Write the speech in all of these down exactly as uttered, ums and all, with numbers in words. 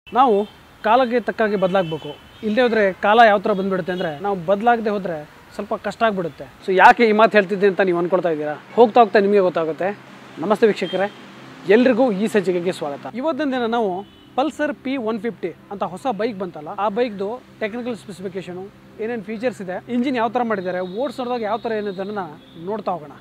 ನಾವು ಕಾಲಕ್ಕೆ ತಕ್ಕಾಗಿ ಬದಲಾಗಬೇಕು. ಇಲ್ಲದೆ ಹೋದರೆ ಕಾಲ ಯಾವ ಥರ ಬಂದುಬಿಡುತ್ತೆ ಅಂದರೆ ನಾವು ಬದಲಾಗದೆ ಹೋದರೆ ಸ್ವಲ್ಪ ಕಷ್ಟ ಆಗಿಬಿಡುತ್ತೆ. ಸೊ ಯಾಕೆ ಈ ಮಾತು ಹೇಳ್ತಿದ್ದೆ ಅಂತ ನೀವು ಅಂದ್ಕೊಳ್ತಾ ಇದ್ದೀರಾ? ಹೋಗ್ತಾ ಹೋಗ್ತಾ ನಿಮಗೆ ಗೊತ್ತಾಗುತ್ತೆ. ನಮಸ್ತೆ ವೀಕ್ಷಕರೇ, ಎಲ್ರಿಗೂ ಈ ಸಂಚಿಕೆಗೆ ಸ್ವಾಗತ. ಇವತ್ತಿನ ದಿನ ನಾವು ಪಲ್ಸರ್ ಪಿ ಒನ್ ಫಿಫ್ಟಿ ಅಂತ ಹೊಸ ಬೈಕ್ ಬಂತಲ್ಲ, ಆ ಬೈಕ್ದು ಟೆಕ್ನಿಕಲ್ ಸ್ಪೆಸಿಫಿಕೇಶನು, ಏನೇನು ಫೀಚರ್ಸ್ ಇದೆ, ಇಂಜಿನ್ ಯಾವ ಥರ ಮಾಡಿದ್ದಾರೆ, ಓಡಿಸೋದಾಗ ಯಾವ ಥರ ಏನಿದೆ ನೋಡ್ತಾ ಹೋಗೋಣ.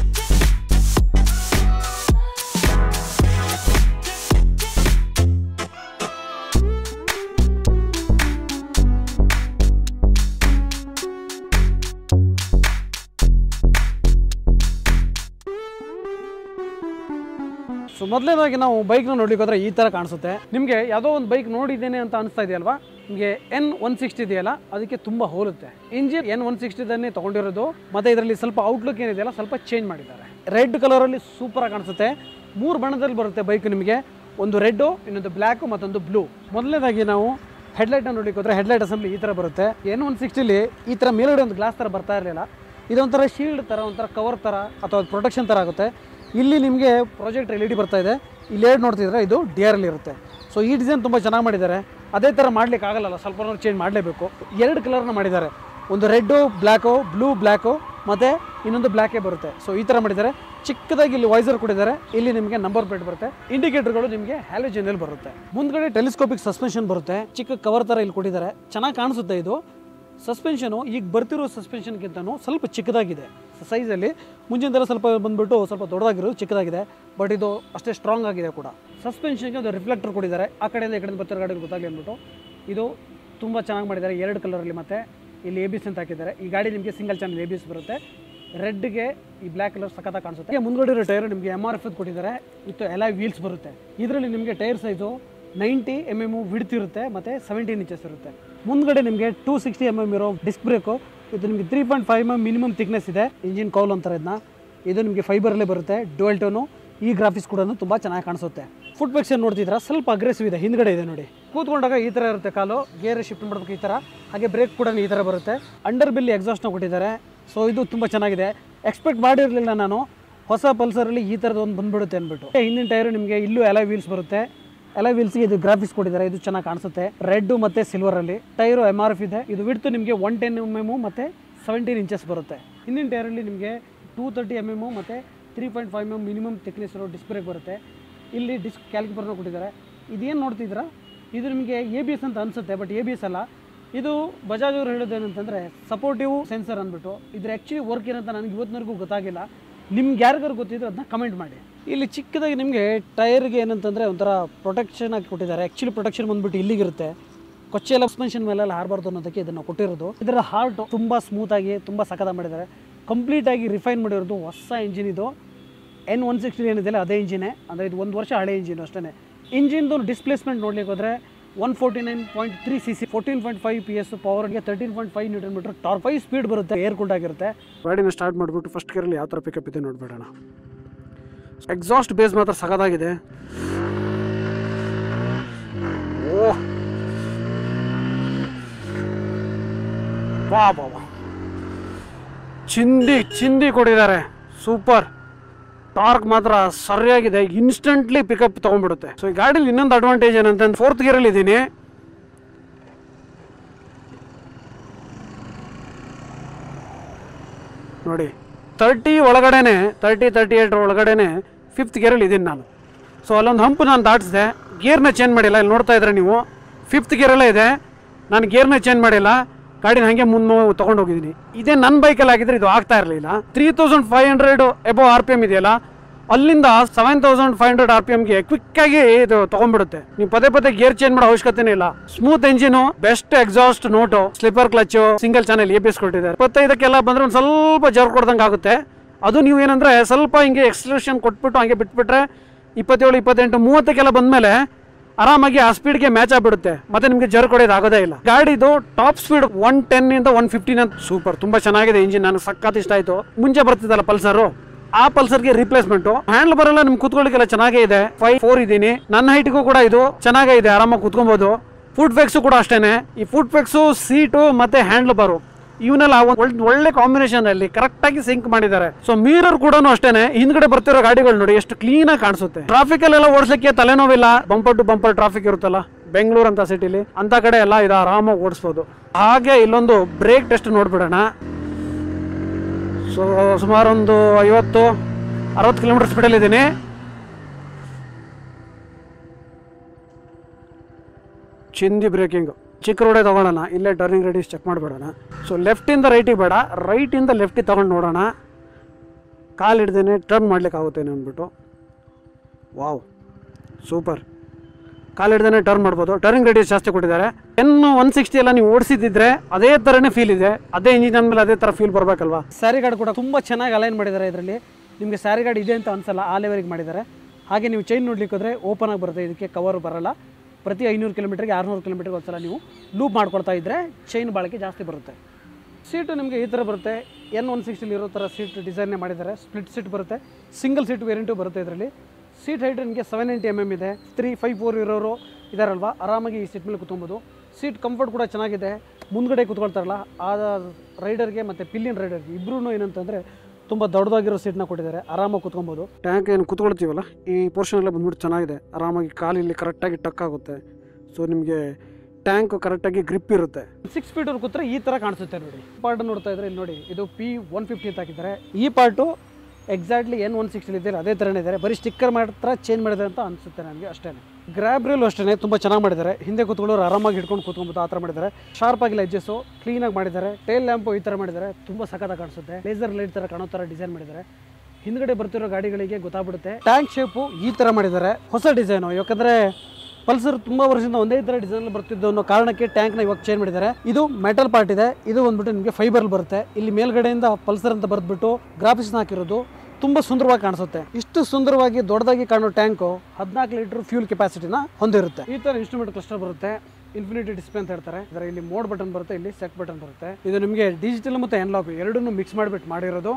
ಸೊ ಮೊದಲನೇದಾಗಿ ನಾವು ಬೈಕ್ನ ನೋಡ್ಲಿಕ್ಕೆ ಹೋದರೆ ಈ ಥರ ಕಾಣಿಸುತ್ತೆ. ನಿಮಗೆ ಯಾವುದೋ ಒಂದು ಬೈಕ್ ನೋಡಿದ್ದೇನೆ ಅಂತ ಅನಿಸ್ತಾ ಇದೆಯಲ್ವಾ? ನಿಮಗೆ ಎನ್ ಒನ್ ಸಿಕ್ಸ್ಟಿ ಇದೆಯಲ್ಲ, ಅದಕ್ಕೆ ತುಂಬ ಹೋಲುತ್ತೆ. ಇಂಜಿನ್ ಎನ್ ಒನ್ ಸಿಕ್ಸ್ಟಿದನ್ನೇ ತೊಗೊಂಡಿರೋದು, ಮತ್ತು ಇದರಲ್ಲಿ ಸ್ವಲ್ಪ ಔಟ್ಲುಕ್ ಏನಿದೆಯಲ್ಲ ಸ್ವಲ್ಪ ಚೇಂಜ್ ಮಾಡಿದ್ದಾರೆ. ರೆಡ್ ಕಲರಲ್ಲಿ ಸೂಪರಾಗಿ ಕಾಣಿಸುತ್ತೆ. ಮೂರು ಬಣ್ಣದಲ್ಲಿ ಬರುತ್ತೆ ಬೈಕ್ ನಿಮಗೆ, ಒಂದು ರೆಡ್ಡು, ಇನ್ನೊಂದು ಬ್ಲ್ಯಾಕು, ಮತ್ತೊಂದು ಬ್ಲೂ. ಮೊದಲನೇದಾಗಿ ನಾವು ಹೆಡ್ಲೈಟ್ನ ನೋಡ್ಲಿಕ್ಕೆ ಹೋದರೆ ಹೆಡ್ಲೈಟ್ ಅಸೆಂಬ್ಲಿ ಈ ಥರ ಬರುತ್ತೆ. ಎನ್ ಒನ್ ಸಿಕ್ಸ್ಟಿಲಿ ಈ ಥರ ಮೇಲ್ಗಡೆ ಒಂದು ಗ್ಲಾಸ್ ಥರ ಬರ್ತಾ ಇರಲಿಲ್ಲ. ಇದೊಂಥರ ಶೀಲ್ಡ್ ಥರ, ಒಂಥರ ಕವರ್ ಥರ ಅಥವಾ ಪ್ರೊಟೆಕ್ಷನ್ ಥರ ಆಗುತ್ತೆ. ಇಲ್ಲಿ ನಿಮಗೆ ಪ್ರಾಜೆಕ್ಟ್ ಎಲ್ ಇ ಡಿ ಬರ್ತಾ ಇದೆ. ಇಲ್ಲಿ ಎರಡು ನೋಡ್ತಿದ್ರೆ ಇದು ಡಿ ಆರ್ ಎಲ್ ಇರುತ್ತೆ. ಸೊ ಈ ಡಿಸೈನ್ ತುಂಬ ಚೆನ್ನಾಗಿ ಮಾಡಿದ್ದಾರೆ. ಅದೇ ಥರ ಮಾಡ್ಲಿಕ್ಕೆ ಆಗಲ್ಲ, ಸ್ವಲ್ಪ ಚೇಂಜ್ ಮಾಡಲೇಬೇಕು. ಎರಡು ಕಲರ್ನ ಮಾಡಿದ್ದಾರೆ, ಒಂದು ರೆಡ್ಡು ಬ್ಲ್ಯಾಕು, ಬ್ಲೂ ಬ್ಲ್ಯಾಕು, ಮತ್ತು ಇನ್ನೊಂದು ಬ್ಲ್ಯಾಕೇ ಬರುತ್ತೆ. ಸೊ ಈ ಥರ ಮಾಡಿದ್ದಾರೆ. ಚಿಕ್ಕದಾಗಿ ಇಲ್ಲಿ ವೈಸರ್ ಕೊಟ್ಟಿದ್ದಾರೆ. ಇಲ್ಲಿ ನಿಮಗೆ ನಂಬರ್ ಪ್ಲೇಟ್ ಬರುತ್ತೆ. ಇಂಡಿಕೇಟರ್ಗಳು ನಿಮಗೆ ಹ್ಯಾಲೋಜೆನಲ್ಲಿ ಬರುತ್ತೆ. ಮುಂದ್ಗಡೆ ಟೆಲಿಸ್ಕೋಪಿಕ್ ಸಸ್ಪೆನ್ಷನ್ ಬರುತ್ತೆ. ಚಿಕ್ಕ ಕವರ್ ಥರ ಇಲ್ಲಿ ಕೊಟ್ಟಿದ್ದಾರೆ, ಚೆನ್ನಾಗಿ ಕಾಣಿಸುತ್ತೆ. ಇದು ಸಸ್ಪೆನ್ಷನು ಈಗ ಬರ್ತಿರೋ ಸಸ್ಪೆನ್ಷನ್ಗಿಂತನೂ ಸ್ವಲ್ಪ ಚಿಕ್ಕದಾಗಿದೆ ಸೈಜಲ್ಲಿ. ಮುಂಚಿನ ಸ್ವಲ್ಪ ಬಂದುಬಿಟ್ಟು ಸ್ವಲ್ಪ ದೊಡ್ಡದಾಗಿರೋದು ಚಿಕ್ಕದಾಗಿದೆ, ಬಟ್ ಇದು ಅಷ್ಟೇ ಸ್ಟ್ರಾಂಗ್ ಆಗಿದೆ ಕೂಡ. ಸಸ್ಪೆನ್ಷನ್ಗೆ ಒಂದು ರಿಫ್ಲೆಕ್ಟರ್ ಕೊಟ್ಟಿದ್ದಾರೆ, ಆ ಕಡೆಯಿಂದ ಈ ಕಡೆಯಿಂದ ಬರ್ತಿರೋ ಗಾಡಿಗೆ ಗೊತ್ತಾಗಲಿ ಅಂದ್ಬಿಟ್ಟು. ಇದು ತುಂಬ ಚೆನ್ನಾಗಿ ಮಾಡಿದ್ದಾರೆ, ಎರಡು ಕಲರಲ್ಲಿ. ಮತ್ತು ಇಲ್ಲಿ ಎ ಬಿ ಎಸ್ ಅಂತ ಹಾಕಿದ್ದಾರೆ. ಈ ಗಾಡಿ ನಿಮಗೆ single channel A B S ಬರುತ್ತೆ. ರೆಡ್ಗೆ ಈ ಬ್ಲ್ಯಾಕ್ ಕಲರ್ ಸಖತ್ತಾಗಿ ಕಾಣಿಸುತ್ತೆ. ಮುಂದ್ಗಡೆ ಇರೋ ಟೈರ್ ನಿಮಗೆ ಎಮ್ ಆರ್ ಎಫ್ ಕೊಟ್ಟಿದ್ದಾರೆ, ವಿತ್ ಎಲ್ಲ ವೀಲ್ಸ್ ಬರುತ್ತೆ. ಇದರಲ್ಲಿ ನಿಮಗೆ tyre size ninety M M width ಇರುತ್ತೆ, ಮತ್ತು ಸೆವೆಂಟೀನ್ ಇಂಚಸ್ ಇರುತ್ತೆ. ಮುಂದ್ಗಡೆ ನಿಮಗೆ ಟೂ ಸಿಕ್ಸ್ಟಿ ಎಮ್ ಎಮ್ ಇರೋ ಡಿಸ್ಕ್ ಬ್ರೇಕು. ಇದು ನಿಮಗೆ three point five M M minimum thickness ಇದೆ. ಇಂಜಿನ್ ಕೌಲ್ ಅಂತಾರೆ ಇದನ್ನ. ಇದು ನಿಮಗೆ ಫೈಬರಲ್ಲೇ ಬರುತ್ತೆ, ಡ್ಯುಯಲ್ ಟೋನು. ಈ ಗ್ರಾಫಿಕ್ಸ್ ಕೂಡ ತುಂಬ ಚೆನ್ನಾಗಿ ಕಾಣಿಸುತ್ತೆ. ಫುಟ್ ಪೆಕ್ಸನ್ ನೋಡ್ತಿದ್ರೆ ಸ್ವಲ್ಪ ಅಗ್ರೆಸಿವ್ ಇದೆ, ಹಿಂದ್ಗಡೆ ಇದೆ ನೋಡಿ. ಕೂತ್ಕೊಂಡಾಗ ಈ ಥರ ಇರುತ್ತೆ ಕಾಲು, ಗೇರ್ ಶಿಫ್ಟ್ ಮಾಡಬೇಕು ಈ ಥರ. ಹಾಗೆ ಬ್ರೇಕ್ ಕೂಡ ಈ ಥರ ಬರುತ್ತೆ. ಅಂಡರ್ ಬಿಲ್ಲಿ ಎಕ್ಸಾಸ್ಟ್ನ ಕೊಟ್ಟಿದ್ದಾರೆ. ಸೊ ಇದು ತುಂಬ ಚೆನ್ನಾಗಿದೆ. ಎಕ್ಸ್ಪೆಕ್ಟ್ ಮಾಡಿರಲಿಲ್ಲ ನಾನು, ಹೊಸ ಪಲ್ಸರಲ್ಲಿ ಈ ಥರದ್ದು ಒಂದು ಬಂದುಬಿಡುತ್ತೆ ಅಂದ್ಬಿಟ್ಟು. ಹಿಂದಿನ ಟೈರು ನಿಮಗೆ ಇಲ್ಲೂ ಎಲ್ಲ ವೀಲ್ಸ್ ಬರುತ್ತೆ. ಎಲ್ಲ ವೀಲ್ಸ್ಗೆ ಇದು ಗ್ರಾಫಿಕ್ಸ್ ಕೊಟ್ಟಿದ್ದಾರೆ, ಇದು ಚೆನ್ನಾಗಿ ಕಾಣಿಸುತ್ತೆ. ರೆಡ್ ಮತ್ತು ಸಿಲ್ವರಲ್ಲಿ ಟೈರು ಎಮ್ ಆರ್ ಎಫ್ ಇದೆ. ಇದು ವಿಡ್ತು ನಿಮಗೆ ಒನ್ ಟೆನ್ ಎಮ್ ಎಮ್ ಮತ್ತು ಸೆವೆಂಟೀನ್ ಇಂಚಸ್ ಬರುತ್ತೆ. ಹಿಂದಿನ ಟೈರಲ್ಲಿ ನಿಮಗೆ ಟೂ ತರ್ಟಿ ಎಮ್ ಎಮ್ ಮತ್ತು three point five M M minimum thickness ಇರೋ ಡಿಸ್ಕ್ ಬ್ರೇಕ್ ಬರುತ್ತೆ. ಇಲ್ಲಿ ಡಿಸ್ಕ್ ಕ್ಯಾಲ್ಕಿಬರ್ನ ಕೊಟ್ಟಿದ್ದಾರೆ. ಇದೇನು ನೋಡ್ತಿದ್ದೀರಾ, ಇದು ನಿಮಗೆ ಎ ಬಿ ಎಸ್ ಅಂತ ಅನಿಸುತ್ತೆ, ಬಟ್ ಎ ಬಿ ಎಸ್ ಅಲ್ಲ. ಇದು ಬಜಾಜ್ ಅವರು ಹೇಳೋದೇನಂತಂದರೆ ಸಪೋರ್ಟಿವ್ ಸೆನ್ಸರ್ ಅಂದ್ಬಿಟ್ಟು. ಇದ್ರ ಆ್ಯಕ್ಚುಲಿ ವರ್ಕ್ ಏನಂತ ನನಗೆ ಇವತ್ತಿನವರೆಗೂ ಗೊತ್ತಾಗಿಲ್ಲ. ನಿಮ್ಗೆ ಯಾರಿಗಾರು ಗೊತ್ತಿದ್ರು ಅದನ್ನ ಕಮೆಂಟ್ ಮಾಡಿ. ಇಲ್ಲಿ ಚಿಕ್ಕದಾಗಿ ನಿಮಗೆ ಟೈರ್ಗೆ ಏನಂತಂದರೆ ಒಂಥರ ಪ್ರೊಟೆಕ್ಷನ್ ಆಗಿ ಕೊಟ್ಟಿದ್ದಾರೆ. ಆ್ಯಕ್ಚುಲಿ ಪ್ರೊಟೆಕ್ಷನ್ ಬಂದುಬಿಟ್ಟು ಇಲ್ಲಿಗಿರುತ್ತೆ, ಕೊಚ್ಚೆಲ್ಲ ಸಸ್ಪೆನ್ಷನ್ ಮೇಲೆಲ್ಲ ಹಾರಬಾರ್ದು ಅನ್ನೋದಕ್ಕೆ ಇದನ್ನು ಕೊಟ್ಟಿರೋದು. ಇದರ ಹಾರ್ಟು ತುಂಬ ಸ್ಮೂತಾಗಿ ತುಂಬ ಸಖತ್ತಾಗಿ ಮಾಡಿದ್ದಾರೆ. ಕಂಪ್ಲೀಟಾಗಿ ರಿಫೈನ್ ಮಾಡಿರೋದು ಹೊಸ ಇಂಜಿನ್. ಇದು ಎನ್ ಒನ್ ಸಿಕ್ಸ್ಟಿ ಏನಿದೆಯಲ್ಲ ಅದೇ ಇಂಜಿನೇ, ಅಂದರೆ ಇದು ಒಂದು ವರ್ಷ ಹಳೆ ಇಂಜಿನ್ ಅಷ್ಟೇ. ಇಂಜಿನ್ದು ಡಿಸ್ಪ್ಲೇಸ್ಮೆಂಟ್ ನೋಡ್ಲಿಕ್ಕೆ ಹೋದರೆ one forty nine point three C C, fourteen point five P S ಪವರ್ಗೆ, thirteen point five newton metre torque, five speed ಬರುತ್ತೆ, ಏರ್ ಕೂಲ್ಡ್ ಆಗಿರುತ್ತೆ. ಗಾಡಿನ ಸ್ಟಾರ್ಟ್ ಮಾಡಿಬಿಟ್ಟು ಫಸ್ಟ್ ಗೇರಲ್ಲಿ ಯಾವ ಥರ ಪಿಕಪ್ ಇದೆ ನೋಡ್ಬೇಡೋಣ. ಎಕ್ಸಾಸ್ಟ್ ಬೇಸ್ ಮಾತ್ರ ಸಖತ್ತಾಗಿದೆ. ಓಹ್ ವಾ ಬಾ ಚಿಂದಿ ಚಿಂದಿ ಕೊಟ್ಟಿದ್ದಾರೆ, ಸೂಪರ್. ಟಾರ್ಕ್ ಮಾತ್ರ ಸರಿಯಾಗಿದೆ, ಇನ್ಸ್ಟೆಂಟ್ಲಿ ಪಿಕಪ್ ತೊಗೊಂಡ್ಬಿಡುತ್ತೆ. ಸೊ ಈ ಗಾಡೀಲಿ ಇನ್ನೊಂದು ಅಡ್ವಾಂಟೇಜ್ ಏನಂತಂದ್ರೆ ಫೋರ್ತ್ ಗೇರಲ್ಲಿ ಇದ್ದೀನಿ. ನೋಡಿ, ತರ್ಟಿ ಒಳಗಡೆನೆ ತರ್ಟಿ ತರ್ಟಿ ಏಟ್ ಒಳಗಡೆನೆ ಫಿಫ್ತ್ ಗೇರಲ್ಲಿ ಇದ್ದೀನಿ ನಾನು. ಸೊ ಅಲ್ಲೊಂದು ಹಂಪು ನಾನು ದಾಟಿಸಿದೆ, ಗೇರ್ನ ಚೇಂಜ್ ಮಾಡಿಲ್ಲ. ಇಲ್ಲಿ ನೋಡ್ತಾ ಇದ್ರೆ ನೀವು ಫಿಫ್ತ್ ಗೇರಲ್ಲೇ ಇದೆ, ನಾನು ಗೇರ್ನ ಚೇಂಜ್ ಮಾಡಿಲ್ಲ. ಗಾಡಿನ ಹಾಗೆ ಮುಂದೆ ತೊಗೊಂಡು ಹೋಗಿದ್ದೀನಿ. ಇದೇ ನನ್ನ ಬೈಕಲ್ಲಿ ಆಗಿದ್ರೆ ಇದು ಆಗ್ತಾ ಇರಲಿಲ್ಲ. Three thousand five hundred above R P M ಇದೆಯಲ್ಲ, ಅಲ್ಲಿಂದ seven thousand five hundred R P ಎಮ್ಗೆ ಕ್ವಿಕ್ಕಾಗಿ ಇದು ತೊಗೊಂಡ್ಬಿಡುತ್ತೆ. ನೀವು ಪದೇ ಪದೇ ಗೇರ್ ಚೇಂಜ್ ಮಾಡೋ ಅವಶ್ಯಕತೆನೇ ಇಲ್ಲ. Smooth engine, best exhaust note, slipper clutch, single channel A B S ಕೊಟ್ಟಿದ್ದಾರೆ. ಇಪ್ಪತ್ತೈದಕ್ಕೆಲ್ಲ ಬಂದರೆ ಒಂದು ಸ್ವಲ್ಪ ಜರ್ ಕೊಡ್ದಂಗೆ ಆಗುತ್ತೆ. ಅದು ನೀವು ಏನಂದರೆ ಸ್ವಲ್ಪ ಹಿಂಗೆ ಎಕ್ಸ್ಲೇಷನ್ ಕೊಟ್ಬಿಟ್ಟು ಹಂಗೆ ಬಿಟ್ಬಿಟ್ರೆ ಇಪ್ಪತ್ತೇಳು ಇಪ್ಪತ್ತೆಂಟು ಮೂವತ್ತಕ್ಕೆಲ್ಲ ಬಂದಮೇಲೆ ಆರಾಮಾಗಿ ಆ ಸ್ಪೀಡ್ಗೆ ಮ್ಯಾಚ್ ಆಗಿಬಿಡುತ್ತೆ. ಮತ್ತೆ ನಿಮಗೆ ಜರ್ ಕೊಡೋದು ಆಗೋದೇ ಇಲ್ಲ. ಗಾಡಿದು ಟಾಪ್ ಸ್ಪೀಡ್ ಒನ್ ಟೆನ್ ಇಂದ ಒನ್ ಫಿಫ್ಟೀನ್ ಅಂತ ಸೂಪರ್, ತುಂಬ ಚೆನ್ನಾಗಿದೆ ಇಂಜಿನ್. ನನಗೆ ಸಖತ್ ಇಷ್ಟ ಆಯಿತು. ಮುಂಚೆ ಬರ್ತಿದ್ದಲ್ಲ ಪಲ್ಸರು, ಆ ಪಲ್ಸರ್ಗೆ ರಿಪ್ಲೇಸ್ಮೆಂಟು. ಹ್ಯಾಂಡಲ್ ಬರಲ್ಲ, ನಿಮ್ಗೆ ಕುತ್ಕೊಳ್ಳಿಕ್ಕೆಲ್ಲ ಚೆನ್ನಾಗೇ ಇದೆ. ಫೈವ್ ಫೋರ್ ಇದ್ದೀನಿ, ನನ್ನ ಹೈಟ್ಗೂ ಕೂಡ ಇದು ಚೆನ್ನಾಗೇ ಇದೆ, ಆರಾಮಾಗಿ ಕುತ್ಕೊಬೋದು. ಫುಟ್ ಫೆಕ್ಸು ಕೂಡ ಅಷ್ಟೇನೆ. ಈ ಫುಟ್ ಫೆಕ್ಸು, ಸೀಟು ಮತ್ತೆ ಹ್ಯಾಂಡಲ್ ಬಾರು ಇವನ್ನೆಲ್ಲ ಒಳ್ಳೆ ಕಾಂಬಿನೇಷನ್ ಅಲ್ಲಿ ಕರೆಕ್ಟ್ ಆಗಿ ಸಿಂಕ್ ಮಾಡಿದ್ದಾರೆ. ಸೊ ಮಿರರ್ ಕೂಡ ಅಷ್ಟೇನೆ, ಹಿಂದ್ಗಡೆ ಬರ್ತಿರೋ ಗಾಡಿಗಳು ನೋಡಿ ಎಷ್ಟು ಕ್ಲೀನ್ ಆಗಿ ಕಾಣಿಸುತ್ತೆ. ಟ್ರಾಫಿಕ್ ಅಲ್ಲೆಲ್ಲ ಓಡಿಸಲಿಕ್ಕೆ ತಲೆನೋವಿಲ್ಲ. ಬಂಪರ್ ಟು ಬಂಪರ್ ಟ್ರಾಫಿಕ್ ಇರುತ್ತಲ್ಲ, ಬೆಂಗಳೂರು ಅಂತ ಸಿಟಿಲಿ ಅಂತ ಕಡೆ ಎಲ್ಲ ಇದು ಆರಾಮಾಗಿ ಓಡಿಸ್ಬೋದು. ಹಾಗೆ ಇಲ್ಲೊಂದು ಬ್ರೇಕ್ ಟೆಸ್ಟ್ ನೋಡ್ಬಿಡೋಣ. ಸೊ ಸುಮಾರು ಒಂದು ಐವತ್ತು ಅರವತ್ತು ಕಿಲೋಮೀಟರ್ ಸ್ಪೀಡಲ್ಲಿ ಇದ್ದೀನಿ. ಚಿಂದಿ ಬ್ರೇಕಿಂಗು. ಚಿಕ್ಕ ರೋಡೇ ತೊಗೊಳ್ಳೋಣ, ಇಲ್ಲೇ ಟರ್ನಿಂಗ್ ರೇಡಿಯಸ್ ಚೆಕ್ ಮಾಡಿಬಿಡೋಣ. ಸೊ ಲೆಫ್ಟಿಂದ ರೈಟಿಗೆ ಬೇಡ, ರೈಟಿಂದ ಲೆಫ್ಟಿಗೆ ತೊಗೊಂಡು ನೋಡೋಣ. ಕಾಲು ಹಿಡ್ದೇನೆ ಟರ್ನ್ ಮಾಡ್ಲಿಕ್ಕಾಗುತ್ತೇನೆ ಅಂದ್ಬಿಟ್ಟು. Wow, super. ಕಾಲು ಹಿಡ್ದೇನೆ ಟರ್ನ್ ಮಾಡ್ಬೋದು. ಟರ್ನಿಂಗ್ ರೇಡಿಯಸ್ ಜಾಸ್ತಿ ಕೊಟ್ಟಿದ್ದಾರೆ. ಎನ್ ಒನ್ ಸಿಕ್ಸ್ಟಿ ಎಲ್ಲ ನೀವು ಓಡಿಸಿದ್ರೆ ಅದೇ ಥರನೇ ಫೀಲ್ ಇದೆ. ಅದೇ ಇಂಜಿನ್ ಅಂದಮೇಲೆ ಅದೇ ಥರ ಫೀಲ್ ಬರಬೇಕಲ್ವಾ. ಸ್ಯಾರಿ ಗಾರ್ಡ್ ಕೂಡ ತುಂಬ ಚೆನ್ನಾಗಿ ಅಲೈನ್ ಮಾಡಿದ್ದಾರೆ. ಇದರಲ್ಲಿ ನಿಮಗೆ ಸ್ಯಾರಿ ಗಾರ್ಡ್ ಇದೆ ಅಂತ ಅನ್ಸಲ್ಲ, ಆ ಲೆವೆಲ್ಗೆ ಮಾಡಿದ್ದಾರೆ. ಹಾಗೆ ನೀವು ಚೈನ್ ನೋಡ್ಲಿಕ್ಕೆ ಹೋದರೆ ಓಪನ್ ಆಗಿ ಬರುತ್ತೆ, ಇದಕ್ಕೆ ಕವರ್ ಬರಲ್ಲ. ಪ್ರತಿ ಐನೂರು ಕಿಲೋಮೀಟ್ರಿಗೆ ಆರುನೂರು ಕಿಲೋಮೀಟ್ರಿಗೆ ಒಂದ್ಸಲ ನೀವು ಲೂಪ್ ಮಾಡ್ಕೊಳ್ತಾ ಇದ್ದರೆ ಚೈನ್ ಬಾಳಿಕೆ ಜಾಸ್ತಿ ಬರುತ್ತೆ. ಸೀಟು ನಿಮಗೆ ಈ ಥರ ಬರುತ್ತೆ. ಎನ್ ಒನ್ ಸಿಕ್ಸ್ಟಿಲಿ ಇರೋ ಥರ ಸೀಟ್ ಡಿಸೈನ್ನೇ ಮಾಡಿದ್ದಾರೆ. ಸ್ಪ್ಲಿಟ್ ಸೀಟ್ ಬರುತ್ತೆ, ಸಿಂಗಲ್ ಸೀಟ್ ವೇರಿಯಂಟು ಬರುತ್ತೆ ಇದರಲ್ಲಿ. ಸೀಟ್ ಹೈಟ್ ನಿಮಗೆ ಸೆವೆನ್ ಎಂಟಿ ಎಮ್ ಎಮ್ ಇದೆ. ತ್ರೀ ಫೈವ್ ಫೋರ್ ಇರೋರು ಇದಾರಲ್ವ, ಆರಾಮಾಗಿ ಈ ಸೀಟ್ ಮೇಲೆ ಕುತ್ಕೊಬೋದು. ಸೀಟ್ ಕಂಫರ್ಟ್ ಕೂಡ ಚೆನ್ನಾಗಿದೆ. ಮುಂದ್ಗಡೆ ಕುತ್ಕೊಳ್ತಾರಲ್ಲ ಆ ರೈಡರ್ಗೆ ಮತ್ತು ಪಿಲ್ಲಿಯನ್ ರೈಡರ್ಗೆ ಇಬ್ಬರೂ ಏನಂತಂದರೆ ತುಂಬ ದೊಡ್ಡದಾಗಿರೋ ಸೀಟ್ನ ಕೊಟ್ಟಿದ್ದಾರೆ, ಆರಾಮಾಗಿ ಕುತ್ಕೊಬೋದು. ಟ್ಯಾಂಕ್ ಏನು ಕುತ್ಕೊಳ್ತೀವಲ್ಲ ಈ ಪೋರ್ಷನ್ ಎಲ್ಲ ಬಂದ್ಬಿಟ್ಟು ಚೆನ್ನಾಗಿದೆ. ಆರಾಮಾಗಿ ಕಾಲಿಲ್ಲಿ ಕರೆಕ್ಟಾಗಿ ಟಕ್ ಆಗುತ್ತೆ. ಸೊ ನಿಮಗೆ ಟ್ಯಾಂಕ್ ಕರೆಕ್ಟಾಗಿ ಗ್ರಿಪ್ ಇರುತ್ತೆ. ಸಿಕ್ಸ್ ಫೀಟರ್ ಕೂತ್ರೆ ಈ ಥರ ಕಾಣಿಸುತ್ತೆ ನೋಡಿ. ಪಾರ್ಟ್ ನೋಡ್ತಾ ಇದ್ರೆ ಇಲ್ಲಿ ನೋಡಿ, ಇದು ಪಿ ಒನ್ ಫಿಫ್ಟಿ ಅಂತ ಹಾಕಿದ್ದಾರೆ. ಈ part exactly N one sixty ಇದ್ದಾರೆ ಅದೇ ಥರನೇ ಇದ್ದಾರೆ. ಬರೀ ಸ್ಟಿಕ್ಕರ್ ಮಾತ್ರ ಚೇಂಜ್ ಮಾಡಿದ್ದಾರೆ ಅಂತ ಅನಿಸುತ್ತೆ ನನಗೆ ಅಷ್ಟೇ. ಗ್ರ್ಯಾಬ್ ರೇಲು ಅಷ್ಟೇ ತುಂಬ ಚೆನ್ನಾಗಿ ಮಾಡಿದ್ದಾರೆ. ಹಿಂದೆ ಕೂತ್ಕೊಳ್ಳೋರು ಆರಾಮಾಗಿ ಹಿಡ್ಕೊಂಡು ಕೂತ್ಕೊಬೋದು, ಆ ಥರ ಮಾಡಿದ್ದಾರೆ. ಶಾರ್ಪ್ ಆಗಿಲ್ಲ ಎಡ್ಜಸ್ಸು, ಕ್ಲೀನಾಗಿ ಮಾಡಿದ್ದಾರೆ. ಟೇಲ್ ಲ್ಯಾಂಪು ಈ ಥರ ಮಾಡಿದ್ದಾರೆ, ತುಂಬ ಸಖತ್ತಾಗಿ ಕಾಣಿಸುತ್ತೆ. ಲೇಸರ್ ಲೈಟ್ ಥರ ಕಾಣೋ ಥರ ಡಿಸೈನ್ ಮಾಡಿದ್ದಾರೆ. ಹಿಂದ್ಗಡೆ ಬರ್ತಿರೋ ಗಾಡಿಗಳಿಗೆ ಗೊತ್ತಾಗ್ಬಿಡುತ್ತೆ. ಟ್ಯಾಂಕ್ ಶೇಪು ಈ ಥರ ಮಾಡಿದ್ದಾರೆ, ಹೊಸ ಡಿಸೈನು. ಯಾಕಂದರೆ ಪಲ್ಸರ್ ತುಂಬ ವರ್ಷದಿಂದ ಒಂದೇ ಥರ ಡಿಸೈನ್ ಬರ್ತಿದ್ದು ಅನ್ನೋ ಕಾರಣಕ್ಕೆ ಟ್ಯಾಂಕ್ನ ಇವಾಗ ಚೇಂಜ್ ಮಾಡಿದ್ದಾರೆ. ಇದು ಮೆಟಲ್ ಪಾರ್ಟ್ ಇದೆ, ಇದು ಬಂದ್ಬಿಟ್ಟು ನಿಮಗೆ ಫೈಬರ್ ಬರುತ್ತೆ. ಇಲ್ಲಿ ಮೇಲ್ಗಡೆಯಿಂದ ಪಲ್ಸರ್ ಅಂತ ಬರೆದ್ಬಿಟ್ಟು ಗ್ರಾಫಿಕ್ಸ್ನ ಹಾಕಿರೋದು ತುಂಬ ಸುಂದರವಾಗಿ ಕಾಣಿಸುತ್ತೆ. ಇಷ್ಟು ಸುಂದರವಾಗಿ ದೊಡ್ಡದಾಗಿ ಕಾಣೋ ಟ್ಯಾಂಕು ಹದಿನಾಲ್ಕು ಲೀಟರ್ ಫ್ಯೂಲ್ ಕೆಪಾಸಿಟಿನ ಹೊಂದಿರುತ್ತೆ. ಈ ಥರ ಇನ್ಸ್ಟ್ರೂಮೆಂಟ್ ಕ್ಲಸ್ಟರ್ ಬರುತ್ತೆ. ಇನ್ಫಿನಿಟಿ ಡಿಸ್ಪ್ಲೇ ಅಂತ ಹೇಳ್ತಾರೆ. ಇದರ ಇಲ್ಲಿ ಮೋಡ್ ಬಟನ್ ಬರುತ್ತೆ, ಇಲ್ಲಿ ಸೆಟ್ ಬಟನ್ ಬರುತ್ತೆ. ಇದು ನಿಮಗೆ ಡಿಜಿಟಲ್ ಮತ್ತು ಅನಲಾಗ್ ಎರಡನ್ನೂ ಮಿಕ್ಸ್ ಮಾಡಿಬಿಟ್ಟು ಮಾಡಿರೋದು.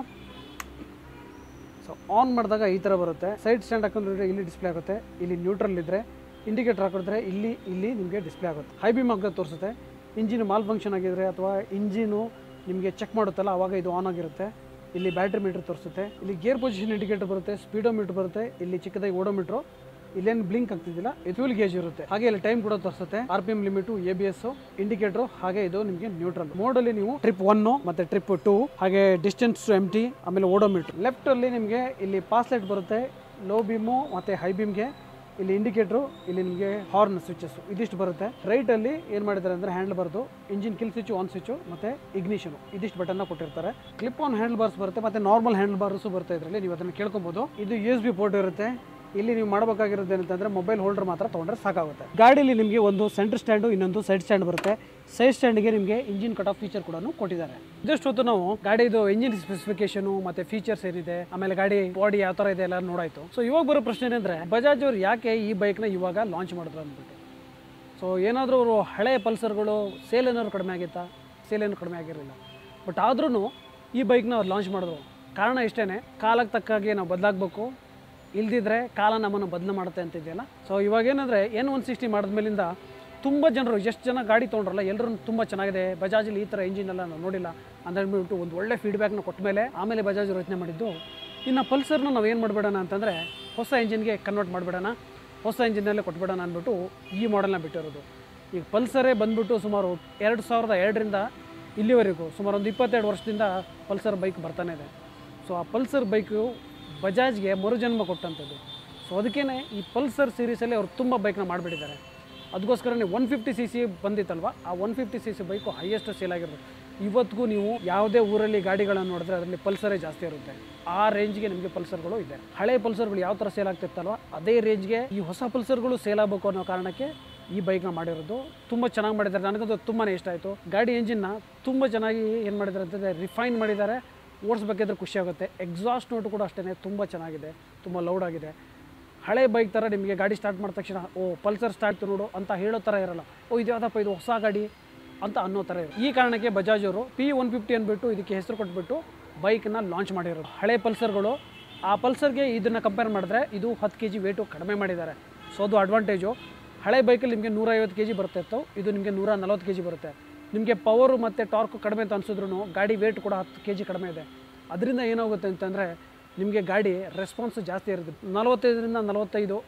ಸೊ ಆನ್ ಮಾಡಿದಾಗ ಈ ಥರ ಬರುತ್ತೆ. ಸೈಡ್ ಸ್ಟ್ಯಾಂಡ್ ಹಾಕೊಂಡ್ರೆ ಇಲ್ಲಿ ಡಿಸ್ಪ್ಲೇ ಆಗುತ್ತೆ. ಇಲ್ಲಿ ನ್ಯೂಟ್ರಲ್ ಇದ್ದರೆ ಇಂಡಿಕೇಟರ್ ಹಾಕಿದ್ರೆ ಇಲ್ಲಿ ಇಲ್ಲಿ ನಿಮಗೆ ಡಿಸ್ಪ್ಲೇ ಆಗುತ್ತೆ. ಹೈ ಬೀಮ್ ಆಗೋದು ತೋರಿಸುತ್ತೆ. ಇಂಜಿನ್ ಮಾಲ್ ಫಂಕ್ಷನ್ ಆಗಿದ್ರೆ ಅಥವಾ ಇಂಜಿನು ನಿಮಗೆ ಚೆಕ್ ಮಾಡುತ್ತಲ್ಲ ಆವಾಗ ಇದು ಆನ್ ಆಗಿರುತ್ತೆ. ಇಲ್ಲಿ ಬ್ಯಾಟ್ರಿ ಮೀಟರ್ ತೋರಿಸುತ್ತೆ. ಇಲ್ಲಿ ಗೇರ್ ಪೊಸಿಷನ್ ಇಂಡಿಕೇಟರ್ ಬರುತ್ತೆ, ಸ್ಪೀಡೋ ಮೀಟರ್ ಬರುತ್ತೆ. ಇಲ್ಲಿ ಚಿಕ್ಕದಾಗಿ ಓಡೋಮೀಟ್ರು, ಇಲ್ಲೇನು ಬ್ಲಿಂಕ್ ಆಗ್ತಿದ್ದಿಲ್ಲ, ಇದು ಫ್ಯೂಲ್ ಗೇಜ್ ಇರುತ್ತೆ. ಹಾಗೆ ಇಲ್ಲಿ ಟೈಮ್ ಕೂಡ ತೋರಿಸುತ್ತೆ. R P M limit, A B S indicator, ಹಾಗೆ ಇದು ನಿಮಗೆ ನ್ಯೂಟ್ರಲ್ ಮೋಡಲ್ಲಿ ನೀವು ಟ್ರಿಪ್ ಒನ್ ಮತ್ತೆ ಟ್ರಿಪ್ ಟೂ, ಹಾಗೆ ಡಿಸ್ಟೆನ್ಸ್ ಟು ಎಮ್ ಟಿ, ಆಮೇಲೆ ಓಡೋಮೀಟರ್. ಲೆಫ್ಟ್ ಅಲ್ಲಿ ನಿಮಗೆ ಇಲ್ಲಿ ಪಾಸ್ ಲೈಟ್ ಬರುತ್ತೆ, ಲೋ ಬೀಮು ಮತ್ತೆ ಹೈ ಬೀಮ್ಗೆ. ಇಲ್ಲಿ ಇಂಡಿಕೇಟ್ರು, ಇಲ್ಲಿ ನಿಮಗೆ ಹಾರ್ನ್ ಸ್ವಿಚಸ್ ಇದಿಷ್ಟು ಬರುತ್ತೆ. ರೈಟ್ ಅಲ್ಲಿ ಏನು ಮಾಡಿದ್ದಾರೆ ಅಂದರೆ ಹ್ಯಾಂಡಲ್ ಬರ್ದು engine kill switch, on switch ಮತ್ತೆ ಇಗ್ನಿಷನ್ ಇದಿಷ್ಟು ಬಟನ್ನ ಕೊಟ್ಟಿರ್ತಾರೆ. ಕ್ಲಿಪ್ ಆನ್ ಹ್ಯಾಂಡಲ್ ಬಾರ್ಸ್ ಬರುತ್ತೆ ಮತ್ತೆ ನಾರ್ಮಲ್ ಹ್ಯಾಂಡಲ್ ಬಾರ್ಸ್ ಬರುತ್ತೆ. ಇದರಲ್ಲಿ ನೀವು ಅದನ್ನು ಕೇಳ್ಕೊಬಹುದು. ಇದು ಯು ಎಸ್ ಬಿ ಪೋರ್ಟ್ ಇರುತ್ತೆ. ಇಲ್ಲಿ ನೀವು ಮಾಡಬೇಕಾಗಿರೋದು ಏನಂತಂದ್ರೆ ಮೊಬೈಲ್ ಹೋಲ್ಡರ್ ಮಾತ್ರ ತೊಗೊಂಡ್ರೆ ಸಾಕಾಗುತ್ತೆ. ಗಾಡಿಯಲ್ಲಿ ನಿಮಗೆ ಒಂದು ಸೆಂಟರ್ ಸ್ಟ್ಯಾಂಡು, ಇನ್ನೊಂದು ಸೈಡ್ ಸ್ಟ್ಯಾಂಡ್ ಬರುತ್ತೆ. ಸೈಡ್ ಸ್ಟ್ಯಾಂಡ್ಗೆ ನಿಮಗೆ ಇಂಜಿನ್ ಕಟ್ ಆಫ್ ಫೀಚರ್ ಕೂಡ ಕೊಟ್ಟಿದ್ದಾರೆ. ಇದಷ್ಟು ಹೊತ್ತು ನಾವು ಗಾಡಿದು ಇಂಜಿನ್ ಸ್ಪೆಸಿಫಿಕೇಶನ್ ಮತ್ತೆ ಫೀಚರ್ಸ್ ಏನಿದೆ, ಆಮೇಲೆ ಗಾಡಿ ಬಾಡಿ ಯಾವ ತರ ಇದೆ ಎಲ್ಲ ನೋಡಾಯ್ತು. ಸೊ ಇವಾಗ ಬರೋ ಪ್ರಶ್ನೆ ಏನಂದ್ರೆ ಬಜಾಜ್ ಅವರು ಯಾಕೆ ಈ ಬೈಕ್ನ ಇವಾಗ ಲಾಂಚ್ ಮಾಡಿದ್ರು ಅಂದ್ಬಿಟ್ಟು. ಸೊ ಏನಾದರೂ ಅವರು ಹಳೆ ಪಲ್ಸರ್ಗಳು ಸೇಲ್ ಏನಾದ್ರು ಕಡಿಮೆ ಆಗಿತ್ತಾ? ಸೇಲ್ ಏನು ಕಡಿಮೆ ಆಗಿರಲಿಲ್ಲ. ಬಟ್ ಆದ್ರೂ ಈ ಬೈಕ್ನ ಅವ್ರು ಲಾಂಚ್ ಮಾಡಿದ್ರು. ಕಾರಣ ಇಷ್ಟೇ, ಕಾಲಕ್ಕೆ ತಕ್ಕಾಗೆ ನಾವು ಬದಲಾಗಬೇಕು, ಇಲ್ದಿದ್ರೆ ಕಾಲ ನಮ್ಮನ್ನು ಬದಲು ಮಾಡುತ್ತೆ ಅಂತಿದೆಯಲ್ಲ. ಸೊ ಇವಾಗ ಏನಂದರೆ ಎನ್ ಒನ್ ಸಿಕ್ಸ್ಟಿ ಮಾಡಿದ್ಮೇಲಿಂದ ತುಂಬ ಜನರು, ಎಷ್ಟು ಜನ ಗಾಡಿ ತೊಗೊಂಡ್ರಲ್ಲ ಎಲ್ಲರೂ ತುಂಬ ಚೆನ್ನಾಗಿದೆ, ಬಜಾಜಲ್ಲಿ ಈ ಥರ ಇಂಜಿನ್ ಎಲ್ಲ ನಾವು ನೋಡಿಲ್ಲ ಅಂತ ಹೇಳ್ಬಿಟ್ಟು ಒಂದು ಒಳ್ಳೆ ಫೀಡ್ಬ್ಯಾಕ್ನ ಕೊಟ್ಟ ಮೇಲೆ ಆಮೇಲೆ ಬಜಾಜ್ ಯೋಚನೆ ಮಾಡಿದ್ದು, ಇನ್ನು ಪಲ್ಸರ್ನ ನಾವು ಏನು ಮಾಡಬೇಡೋಣ ಅಂತಂದರೆ ಹೊಸ ಇಂಜಿನ್ಗೆ ಕನ್ವರ್ಟ್ ಮಾಡಿಬಿಡೋಣ, ಹೊಸ ಇಂಜಿನಲ್ಲೇ ಕೊಟ್ಬಿಡೋಣ ಅಂದ್ಬಿಟ್ಟು ಈ ಮಾಡೆಲ್ನ ಬಿಟ್ಟಿರೋದು. ಈಗ ಪಲ್ಸರೇ ಬಂದ್ಬಿಟ್ಟು ಸುಮಾರು ಎರಡು ಸಾವಿರದ ಎರಡರಿಂದ ಇಲ್ಲಿವರೆಗೂ ಸುಮಾರು ಒಂದು ಇಪ್ಪತ್ತೆರಡು ವರ್ಷದಿಂದ ಪಲ್ಸರ್ ಬೈಕ್ ಬರ್ತಾನೆ ಇದೆ. ಸೊ ಆ ಪಲ್ಸರ್ ಬೈಕು ಬಜಾಜ್ಗೆ ಮರುಜನ್ಮ ಕೊಟ್ಟಂಥದ್ದು. ಸೊ ಅದಕ್ಕೇ ಈ ಪಲ್ಸರ್ ಸೀರೀಸಲ್ಲಿ ಅವರು ತುಂಬ ಬೈಕ್ನ ಮಾಡಿಬಿಟ್ಟಿದ್ದಾರೆ. ಅದಕ್ಕೋಸ್ಕರನೇ ಒನ್ ಫಿಫ್ಟಿ ಸಿ ಸಿ ಬಂದಿತ್ತಲ್ವ, ಆ one fifty C C bike highest sale ಆಗಿರೋದು. ಇವತ್ತಿಗೂ ನೀವು ಯಾವುದೇ ಊರಲ್ಲಿ ಗಾಡಿಗಳನ್ನು ನೋಡಿದ್ರೆ ಅದರಲ್ಲಿ ಪಲ್ಸರೇ ಜಾಸ್ತಿ ಇರುತ್ತೆ. ಆ ರೇಂಜ್ಗೆ ನಿಮಗೆ ಪಲ್ಸರ್ಗಳು ಇದೆ. ಹಳೆ ಪಲ್ಸರ್ಗಳು ಯಾವ ಥರ ಸೇಲ್ ಆಗ್ತಿತ್ತಲ್ವ ಅದೇ ರೇಂಜ್ಗೆ ಈ ಹೊಸ ಪಲ್ಸರ್ಗಳು ಸೇಲ್ ಆಗಬೇಕು ಅನ್ನೋ ಕಾರಣಕ್ಕೆ ಈ ಬೈಕ್ನ ಮಾಡಿರೋದು. ತುಂಬ ಚೆನ್ನಾಗಿ ಮಾಡಿದ್ದಾರೆ, ನನಗಂತೂ ತುಂಬಾ ಇಷ್ಟ ಆಯಿತು. ಗಾಡಿ ಎಂಜಿನ್ನ ತುಂಬ ಚೆನ್ನಾಗಿ ಏನು ಮಾಡಿದ್ದಾರೆ ಅಂತಂದರೆ ರಿಫೈನ್ ಮಾಡಿದ್ದಾರೆ. ಓಡಿಸ್ಬೇಕಿದ್ರೆ ಖುಷಿ ಆಗುತ್ತೆ. ಎಕ್ಸಾಸ್ಟ್ ನೋಟು ಕೂಡ ಅಷ್ಟೇ ತುಂಬ ಚೆನ್ನಾಗಿದೆ, ತುಂಬ ಲೌಡ್ ಆಗಿದೆ. ಹಳೆ ಬೈಕ್ ಥರ ನಿಮಗೆ ಗಾಡಿ ಸ್ಟಾರ್ಟ್ ಮಾಡಿದ ತಕ್ಷಣ ಓ ಪಲ್ಸರ್ ಸ್ಟಾರ್ಟ್ ನೋಡು ಅಂತ ಹೇಳೋ ಥರ ಇರಲ್ಲ. ಓ ಇದು ಯಾವುದಪ್ಪ ಇದು ಹೊಸ ಗಾಡಿ ಅಂತ ಅನ್ನೋ ಥರ ಇರೋದು. ಈ ಕಾರಣಕ್ಕೆ ಬಜಾಜ್ ಅವರು ಪಿ ಒನ್ ಫಿಫ್ಟಿ ಅಂದ್ಬಿಟ್ಟು ಇದಕ್ಕೆ ಹೆಸರು ಕೊಟ್ಬಿಟ್ಟು ಬೈಕನ್ನ ಲಾಂಚ್ ಮಾಡಿರೋದು. ಹಳೆ ಪಲ್ಸರ್ಗಳು ಆ ಪಲ್ಸರ್ಗೆ ಇದನ್ನು ಕಂಪೇರ್ ಮಾಡಿದ್ರೆ ಇದು ಹತ್ತು ಕೆ ಜಿ ವೇಟು ಕಡಿಮೆ ಮಾಡಿದ್ದಾರೆ. ಸೊ ಅದು ಅಡ್ವಾಂಟೇಜು. ಹಳೆ ಬೈಕಲ್ಲಿ ನಿಮಗೆ ನೂರೈವತ್ತು ಕೆ ಜಿ ಬರ್ತಾ ಇತ್ತು, ಇದು ನಿಮಗೆ ನೂರ ನಲ್ವತ್ತು ಕೆ ಜಿ ಬರುತ್ತೆ. ನಿಮಗೆ ಪವರು ಮತ್ತು ಟಾರ್ಕು ಕಡಿಮೆ ಅಂತ ಅನಿಸಿದ್ರು ಗಾಡಿ ವೇಟ್ ಕೂಡ ಹತ್ತು ಕೆ ಜಿ ಕಡಿಮೆ ಇದೆ. ಅದರಿಂದ ಏನಾಗುತ್ತೆ ಅಂತಂದರೆ ನಿಮಗೆ ಗಾಡಿ ರೆಸ್ಪಾನ್ಸ್ ಜಾಸ್ತಿ ಇರುತ್ತೆ. ನಲವತ್ತೈದರಿಂದ ನಲವತ್ತೈದು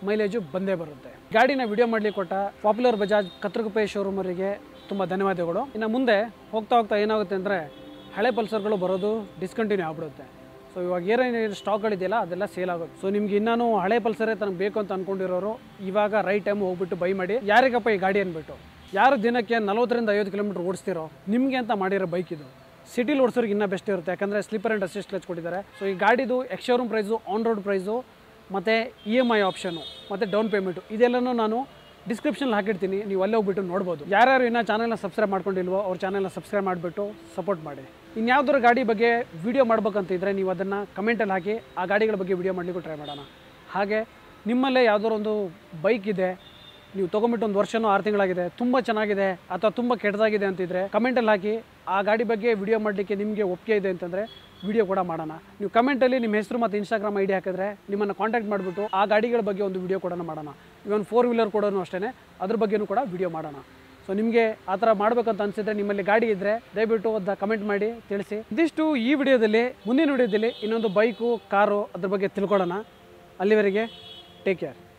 ಮೈಲೇಜು ಬಂದೇ ಬರುತ್ತೆ. ಗಾಡಿನ ವಿಡಿಯೋ ಮಾಡಲಿಕ್ಕೆ ಕೊಟ್ಟ ಪಾಪ್ಯುಲರ್ ಬಜಾಜ್ ಕತ್ರಗುಪ್ಪೆ ಶೋರೂಮ್ ಅವರಿಗೆ ತುಂಬ ಧನ್ಯವಾದಗಳು. ಇನ್ನು ಮುಂದೆ ಹೋಗ್ತಾ ಹೋಗ್ತಾ ಏನಾಗುತ್ತೆ ಅಂದರೆ ಹಳೆ ಪಲ್ಸರ್ಗಳು ಬರೋದು ಡಿಸ್ಕಂಟಿನ್ಯೂ ಆಗ್ಬಿಡುತ್ತೆ. ಸೊ ಇವಾಗ ಏನೇನು ಸ್ಟಾಕ್ಗಳಿದೆಯಲ್ಲ ಅದೆಲ್ಲ ಸೇಲ್ ಆಗುತ್ತೆ. ಸೊ ನಿಮ್ಗೆ ಇನ್ನೂ ಹಳೆ ಪಲ್ಸರೇ ತನಗೆ ಬೇಕು ಅಂತ ಅಂದ್ಕೊಂಡಿರೋರು ಇವಾಗ ರೈಟ್ ಟೈಮ್ ಹೋಗ್ಬಿಟ್ಟು ಬೈ ಮಾಡಿ. ಯಾರಿಗಪ್ಪ ಈ ಗಾಡಿ ಅಂದ್ಬಿಟ್ಟು ಯಾರು ದಿನಕ್ಕೆ ನಲವತ್ತರಿಂದ ಐವತ್ತು ಕಿಲೋಮೀಟರ್ ಓಡಿಸ್ತಿರೋ ನಿಮಗೆ ಅಂತ ಮಾಡಿರೋ ಬೈಕ್ ಇದು. ಸಿಟಿಲಿ ಓಡಿಸೋರಿಗೆ ಇನ್ನೂ ಬೆಸ್ಟ್ ಇರುತ್ತೆ, ಯಾಕಂದರೆ ಸ್ಲೀಪರ್ ಆ್ಯಂಡ್ ಅಸಿಸ್ಟ್ ಕ್ಲಚ್ ಕೊಟ್ಟಿದ್ದಾರೆ. ಸೊ ಈ ಗಾಡಿದು ex showroom price, on road price ಮತ್ತು ಇ ಎಮ್ ಐ ಆಪ್ಷನು ಮತ್ತು ಡೌನ್ ಪೇಮೆಂಟು ಇದೆಲ್ಲನೂ ನಾನು ಡಿಸ್ಕ್ರಿಪ್ಷನಲ್ಲಿ ಹಾಕಿರ್ತೀನಿ, ನೀವು ಅಲ್ಲೇ ಹೋಗ್ಬಿಟ್ಟು ನೋಡ್ಬೋದು. ಯಾರ್ಯಾರು ಇನ್ನೂ ಚಾನಲ್ನ ಸಬ್ಸ್ಕ್ರೈಬ್ ಮಾಡ್ಕೊಂಡಿಲ್ವೋ ಅವ್ರ ಚಾನಲ್ನ ಸಬ್ಸ್ಕ್ರೈಬ್ ಮಾಡಿಬಿಟ್ಟು ಸಪೋರ್ಟ್ ಮಾಡಿ. ಇನ್ಯಾವ್ದಾದ್ರು ಗಾಡಿ ಬಗ್ಗೆ ವೀಡಿಯೋ ಮಾಡ್ಬೇಕಂತಿದ್ರೆ ನೀವು ಅದನ್ನು ಕಮೆಂಟಲ್ಲಿ ಹಾಕಿ, ಆ ಗಾಡಿಗಳ ಬಗ್ಗೆ ವೀಡಿಯೋ ಮಾಡಲಿಕ್ಕೂ ಟ್ರೈ ಮಾಡೋಣ. ಹಾಗೆ ನಿಮ್ಮಲ್ಲೇ ಯಾವುದಾದ್ರು ಒಂದು ಬೈಕ್ ಇದೆ, ನೀವು ತೊಗೊಂಬಿಟ್ಟು ಒಂದು ವರ್ಷನೂ ಆರು ತಿಂಗಳಾಗಿದೆ, ತುಂಬ ಚೆನ್ನಾಗಿದೆ ಅಥವಾ ತುಂಬ ಕೆಟ್ಟದಾಗಿದೆ ಅಂತಿದ್ರೆ ಕಮೆಂಟಲ್ಲಿ ಹಾಕಿ. ಆ ಗಾಡಿ ಬಗ್ಗೆ ವಿಡಿಯೋ ಮಾಡಲಿಕ್ಕೆ ನಿಮಗೆ ಒಪ್ಪಿಗೆ ಇದೆ ಅಂತಂದರೆ ವಿಡಿಯೋ ಕೂಡ ಮಾಡೋಣ. ನೀವು ಕಮೆಂಟಲ್ಲಿ ನಿಮ್ಮ ಹೆಸರು ಮತ್ತು ಇನ್ಸ್ಟಾಗ್ರಾಮ್ ಐ ಡಿ ಹಾಕಿದ್ರೆ ನಿಮ್ಮನ್ನು ಕಾಂಟ್ಯಾಕ್ಟ್ ಮಾಡಿಬಿಟ್ಟು ಆ ಗಾಡಿಗಳ ಬಗ್ಗೆ ಒಂದು ವಿಡಿಯೋ ಕೂಡ ಮಾಡೋಣ. ಇವನ್ ಫೋರ್ ವೀಲರ್ ಕೂಡ ಅಷ್ಟೇ, ಅದ್ರ ಬಗ್ಗೆಯೂ ಕೂಡ ವಿಡಿಯೋ ಮಾಡೋಣ. ಸೊ ನಿಮಗೆ ಆ ಥರ ಮಾಡಬೇಕಂತ ಅನಿಸಿದ್ರೆ, ನಿಮ್ಮಲ್ಲಿ ಗಾಡಿ ಇದ್ದರೆ ದಯವಿಟ್ಟು ಅದನ್ನ ಕಮೆಂಟ್ ಮಾಡಿ ತಿಳಿಸಿ. ಇದಿಷ್ಟು ಈ ವಿಡಿಯೋದಲ್ಲಿ. ಮುಂದಿನ ವಿಡಿಯೋದಲ್ಲಿ ಇನ್ನೊಂದು ಬೈಕು, ಕಾರು ಅದ್ರ ಬಗ್ಗೆ ತಿಳ್ಕೊಳ್ಳೋಣ. ಅಲ್ಲಿವರೆಗೆ ಟೇಕ್ ಕೇರ್.